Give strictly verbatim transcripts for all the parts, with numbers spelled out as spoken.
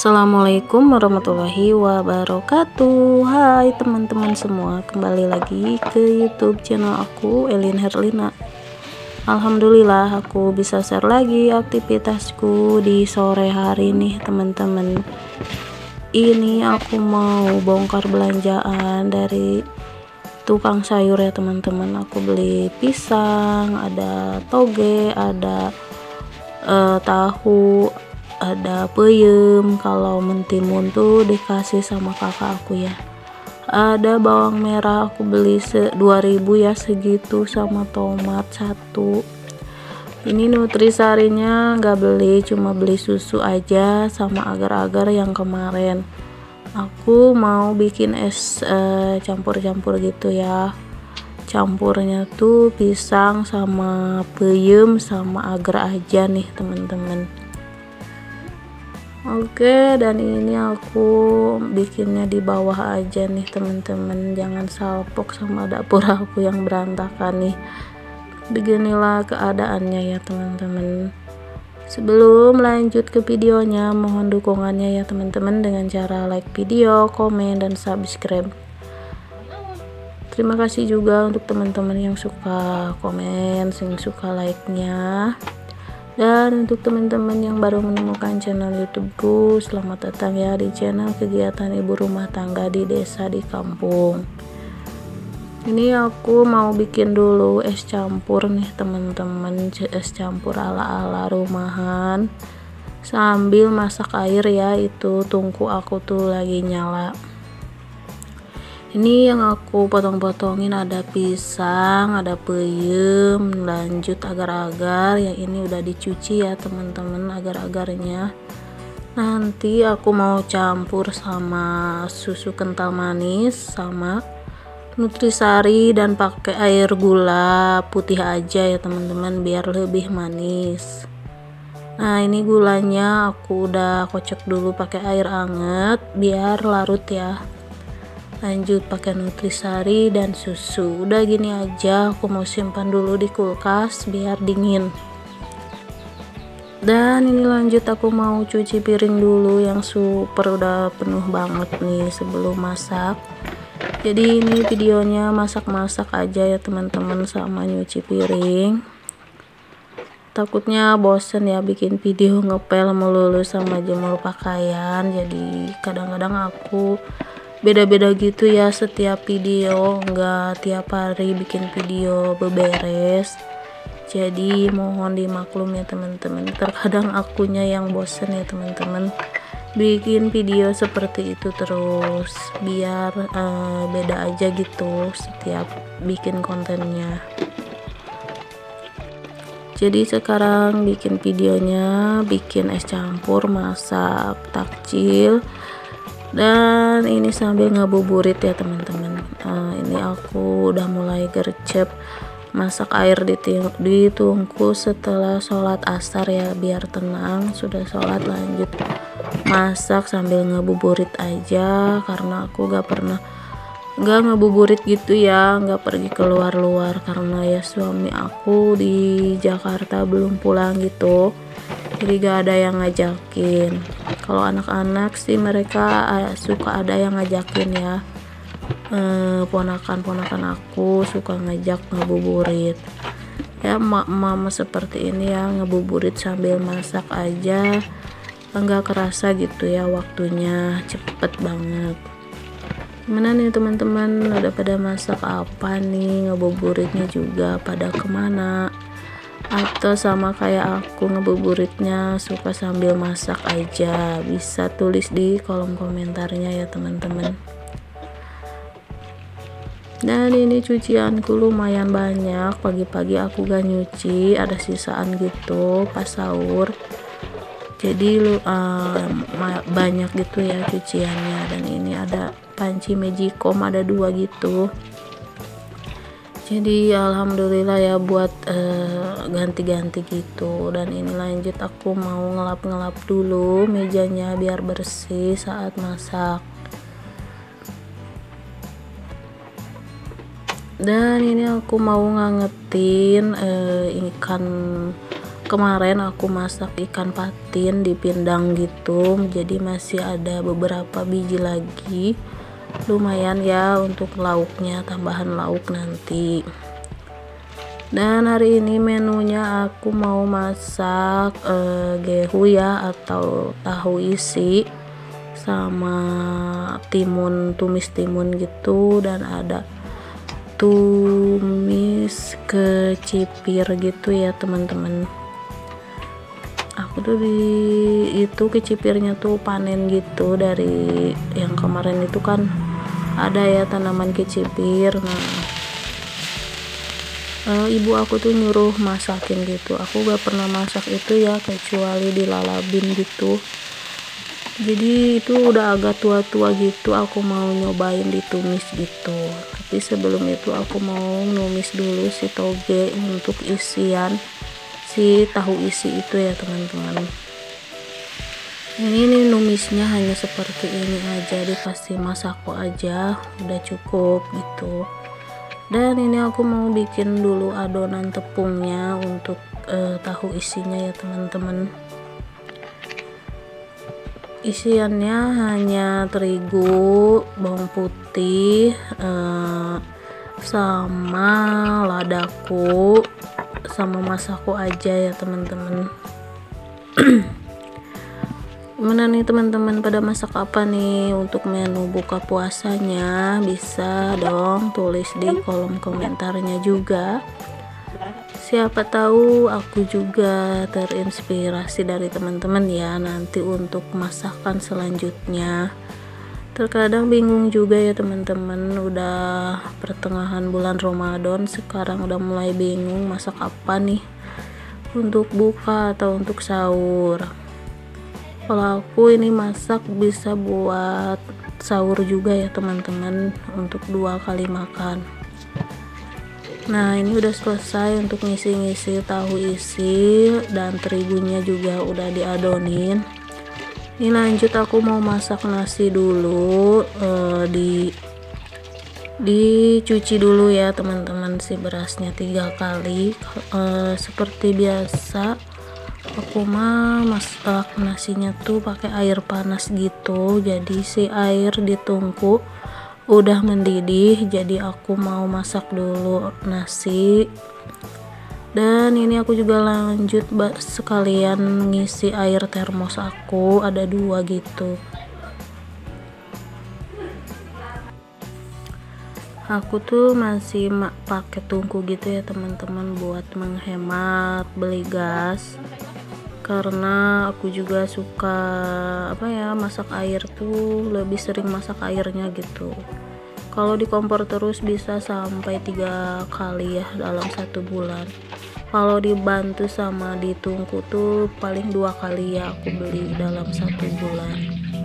Assalamualaikum warahmatullahi wabarakatuh. Hai teman-teman semua, kembali lagi ke YouTube channel aku, Elin Herlina. Alhamdulillah aku bisa share lagi aktivitasku di sore hari nih teman-teman. Ini aku mau bongkar belanjaan dari tukang sayur ya teman-teman. Aku beli pisang, ada toge, ada uh, tahu, ada peyem. Kalau mentimun tuh dikasih sama kakak aku ya. Ada bawang merah aku beli se dua ribu ya, segitu, sama tomat satu. Ini nutrisarinya nggak beli, cuma beli susu aja sama agar-agar yang kemarin. Aku mau bikin es eh, campur-campur gitu ya. Campurnya tuh pisang sama peyem sama agar aja nih teman-teman. Oke, dan ini aku bikinnya di bawah aja nih teman-teman, jangan salpok sama dapur aku yang berantakan nih. Beginilah keadaannya ya teman-teman. Sebelum lanjut ke videonya, mohon dukungannya ya teman-teman dengan cara like video, komen, dan subscribe. Terima kasih juga untuk teman-teman yang suka komen, yang suka like-nya. Dan untuk teman-teman yang baru menemukan channel YouTubeku, selamat datang ya di channel kegiatan ibu rumah tangga di desa di kampung. Ini aku mau bikin dulu es campur nih teman-teman, es campur ala-ala rumahan sambil masak air ya. Itu tungku aku tuh lagi nyala. Ini yang aku potong-potongin, ada pisang, ada peyem, lanjut agar-agar. Yang ini udah dicuci ya teman-teman agar-agarnya. Nanti aku mau campur sama susu kental manis sama nutrisari dan pakai air gula putih aja ya teman-teman biar lebih manis. Nah, ini gulanya aku udah kocok dulu pakai air hangat biar larut ya. Lanjut pakai nutrisari dan susu. Udah gini aja, aku mau simpan dulu di kulkas biar dingin. Dan ini lanjut aku mau cuci piring dulu yang super udah penuh banget nih sebelum masak. Jadi ini videonya masak-masak aja ya teman-teman sama nyuci piring. Takutnya bosen ya bikin video ngepel melulu sama jemur pakaian. Jadi kadang-kadang aku beda-beda gitu ya setiap video, enggak tiap hari bikin video beberes. Jadi mohon dimaklum ya teman-teman, terkadang akunya yang bosen ya teman-teman bikin video seperti itu terus, biar uh, beda aja gitu setiap bikin kontennya. Jadi sekarang bikin videonya bikin es campur masak takjil. Dan ini sambil ngabuburit ya teman-teman. Nah, ini aku udah mulai gercep masak air di, di tungku setelah sholat asar ya biar tenang. Sudah sholat lanjut masak sambil ngabuburit aja, karena aku gak pernah gak ngabuburit gitu ya, gak pergi keluar-luar karena ya suami aku di Jakarta belum pulang gitu. Jadi gak ada yang ngajakin. Kalau anak-anak sih mereka suka ada yang ngajakin ya. E, ponakan-ponakan aku suka ngajak ngabuburit. Ya mama seperti ini ya, ngabuburit sambil masak aja. Enggak kerasa gitu ya waktunya, cepet banget. Gimana nih teman-teman, udah pada masak apa nih? Ngabuburitnya juga pada kemana? Atau sama kayak aku ngabuburitnya suka sambil masak aja? Bisa tulis di kolom komentarnya ya teman-teman. Dan ini cucianku lumayan banyak, pagi-pagi aku gak nyuci, ada sisaan gitu pas sahur. Jadi lu uh, banyak gitu ya cuciannya. Dan ini ada panci magicom, ada dua gitu. Jadi alhamdulillah ya buat ganti-ganti uh, gitu. Dan ini lanjut aku mau ngelap-ngelap dulu mejanya biar bersih saat masak. Dan ini aku mau ngangetin uh, ikan kemarin aku masak ikan patin di pindang gitu, jadi masih ada beberapa biji lagi, lumayan ya untuk lauknya, tambahan lauk nanti. Dan hari ini menunya aku mau masak eh, gehu ya, atau tahu isi sama timun, tumis timun gitu, dan ada tumis kecipir gitu ya teman-teman. Aku tuh di itu kecipirnya tuh panen gitu, dari yang kemarin itu kan ada ya tanaman kecipir. Nah e, ibu aku tuh nyuruh masakin gitu, aku gak pernah masak itu ya, kecuali dilalabin gitu. Jadi itu udah agak tua-tua gitu, aku mau nyobain ditumis gitu. Tapi sebelum itu aku mau numis dulu si toge untuk isian si tahu isi itu ya teman-teman. Ini nih numisnya hanya seperti ini aja, dikasih masako aja udah cukup gitu. Dan ini aku mau bikin dulu adonan tepungnya untuk eh, tahu isinya ya teman-teman. Isiannya hanya terigu, bawang putih, eh, sama ladaku, sama masako aja ya teman-teman. Gimana nih teman-teman, pada masak apa nih untuk menu buka puasanya? Bisa dong tulis di kolom komentarnya juga. Siapa tahu aku juga terinspirasi dari teman-teman ya nanti untuk masakan selanjutnya. Terkadang bingung juga ya teman-teman, udah pertengahan bulan Ramadan sekarang udah mulai bingung masak apa nih untuk buka atau untuk sahur. Kalau aku ini masak bisa buat sahur juga ya teman-teman, untuk dua kali makan. Nah ini udah selesai untuk ngisi-ngisi tahu isi, dan terigunya juga udah diadonin. Ini lanjut aku mau masak nasi dulu, eh, di dicuci dulu ya teman-teman si berasnya tiga kali. Eh, seperti biasa aku mah masak nasinya tuh pakai air panas gitu, jadi si air ditungku udah mendidih, jadi aku mau masak dulu nasi. Dan ini aku juga lanjut sekalian ngisi air termos, aku ada dua gitu. Aku tuh masih pakai tungku gitu ya teman-teman, buat menghemat beli gas, karena aku juga suka apa ya, masak air tuh lebih sering masak airnya gitu. Kalau di kompor terus bisa sampai tiga kali ya dalam satu bulan. Kalau dibantu sama ditungku tuh paling dua kali ya aku beli dalam satu bulan.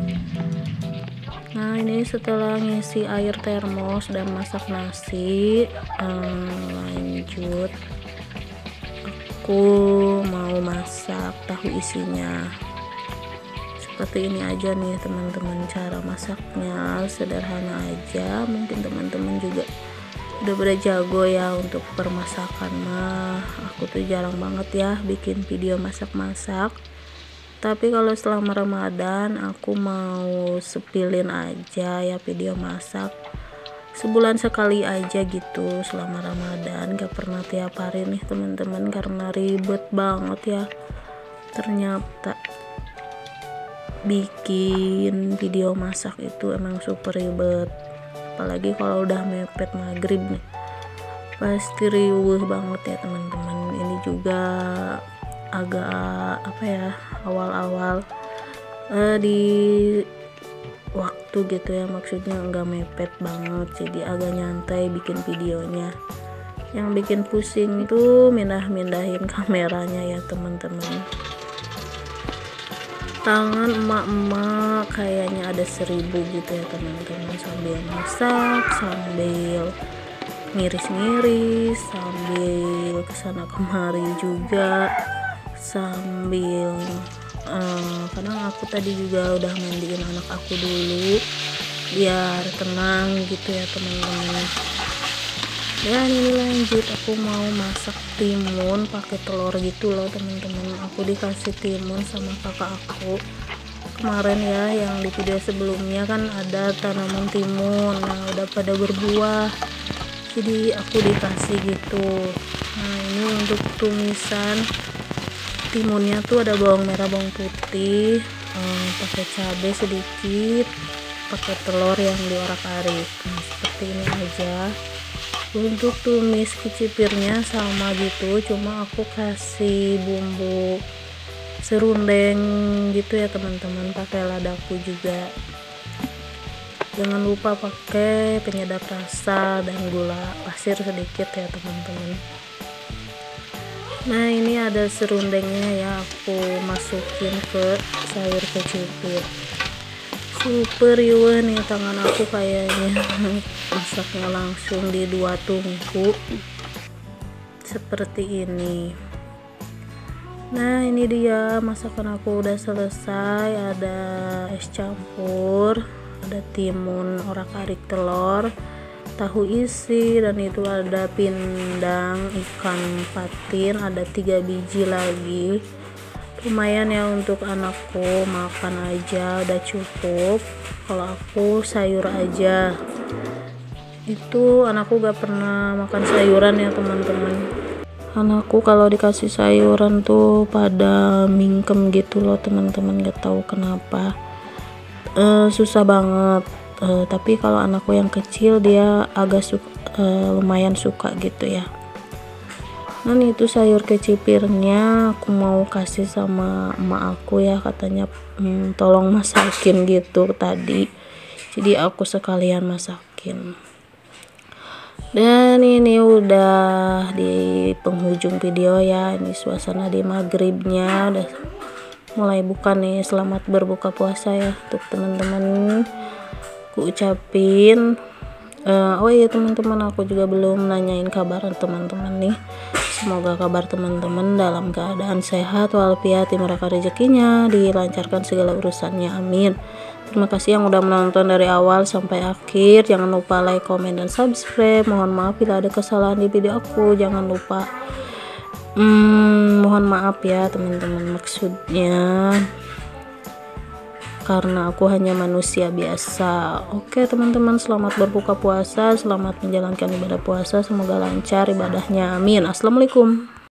Nah ini setelah ngisi air termos dan masak nasi, eh, lanjut aku mau masak tahu isinya. Seperti ini aja nih teman-teman, cara masaknya sederhana aja. Mungkin teman-teman juga udah pada jago ya untuk permasakan mah. Aku tuh jarang banget ya bikin video masak-masak, tapi kalau selama Ramadan aku mau sepilin aja ya video masak, sebulan sekali aja gitu selama Ramadan, gak pernah tiap hari nih teman-teman, karena ribet banget ya ternyata. Bikin video masak itu emang super ribet, apalagi kalau udah mepet maghrib nih pasti riuh banget ya teman-teman. Ini juga agak apa ya, awal-awal eh, di waktu gitu ya, maksudnya enggak mepet banget, jadi agak nyantai bikin videonya. Yang bikin pusing tuh mindah-mindahin kameranya ya teman-teman. Tangan emak-emak kayaknya ada seribu gitu ya teman-teman, sambil masak, sambil ngiris-ngiris, sambil kesana kemari juga, sambil uh, kadang aku tadi juga udah mandiin anak aku dulu biar tenang gitu ya teman-teman. Dan ini lanjut, aku mau masak timun pakai telur gitu loh teman-teman. Aku dikasih timun sama kakak aku kemarin ya, yang di video sebelumnya kan ada tanaman timun, nah udah pada berbuah, jadi aku dikasih gitu. Nah ini untuk tumisan timunnya tuh ada bawang merah, bawang putih, eh, pakai cabai sedikit, pakai telur yang diorak-arik. Nah seperti ini aja. Untuk tumis kicipirnya sama gitu, cuma aku kasih bumbu serundeng gitu ya teman-teman, pakai ladaku juga. Jangan lupa pakai penyedap rasa dan gula pasir sedikit ya teman-teman. Nah ini ada serundengnya ya, aku masukin ke sayur kecipir. Super riuh nih tangan aku kayaknya. Masaknya langsung di dua tungku seperti ini. Nah ini dia masakan aku udah selesai. Ada es campur, ada timun orak-arik telur, tahu isi, dan itu ada pindang ikan patin, ada tiga biji lagi. Lumayan ya untuk anakku, makan aja udah cukup. Kalau aku sayur aja, itu anakku gak pernah makan sayuran ya teman-teman. Anakku kalau dikasih sayuran tuh pada mingkem gitu loh teman-teman, gak tahu kenapa. E, susah banget. E, tapi kalau anakku yang kecil dia agak suka, e, lumayan suka gitu ya. Nah itu sayur kecipirnya aku mau kasih sama emak aku ya, katanya hmm, tolong masakin gitu tadi, jadi aku sekalian masakin. Dan ini udah di penghujung video ya, ini suasana di maghribnya udah mulai buka nih. Selamat berbuka puasa ya untuk teman-teman, aku ucapin. Uh, oh iya teman-teman, aku juga belum nanyain kabar teman-teman nih. Semoga kabar teman-teman dalam keadaan sehat walafiat, dimurahkan rezekinya, dilancarkan segala urusannya, amin. Terima kasih yang udah menonton dari awal sampai akhir. Jangan lupa like, komen, dan subscribe. Mohon maaf bila ada kesalahan di video aku. Jangan lupa hmm, mohon maaf ya teman-teman, maksudnya karena aku hanya manusia biasa. Oke teman-teman, selamat berbuka puasa, selamat menjalankan ibadah puasa, semoga lancar ibadahnya, amin. Assalamualaikum.